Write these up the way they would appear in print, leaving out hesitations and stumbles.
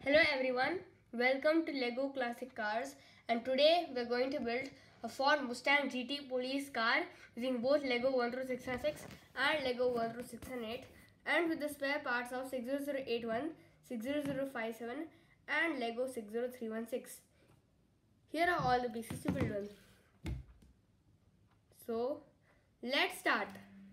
Hello everyone, welcome to Lego Classic Cars, and today we're going to build a Ford Mustang GT police car using both Lego 1 through 606 and Lego 1 through 608, and with the spare parts of 60081, 60057 and Lego 60316. Here are all the pieces to build on. So let's start.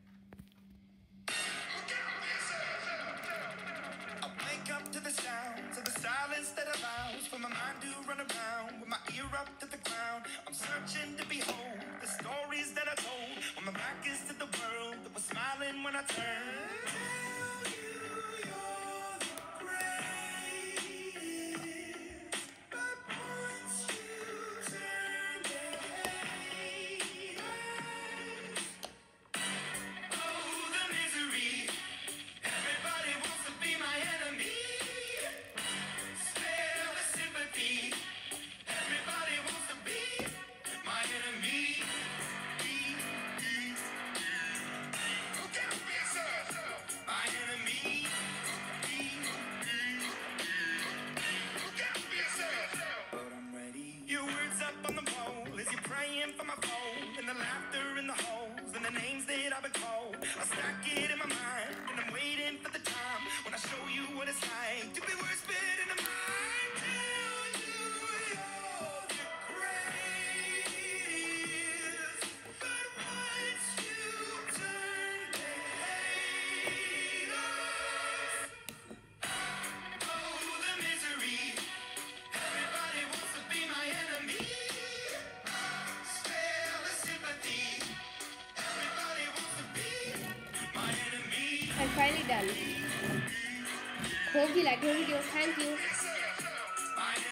To the sounds of the silence that allows for my mind to run around with my ear up to the ground. I'm searching to behold the stories that I told when my back is to the world that was smiling when I turned. Tell you you're the greatest, but once you turn the page, oh, the misery. Everybody wants to be my enemy. Everybody wants to be my enemy. Look out for yourself. My enemy. Look out for yourself. But I'm ready. Your words up on the wall as you're praying for my phone, and the laughter in the holes and the names that I've been called. I stack it in my mind and I'm waiting for the time when I show you what it's like to be worse fit in the mind. I'm finally done. Hope you liked the video. Thank you.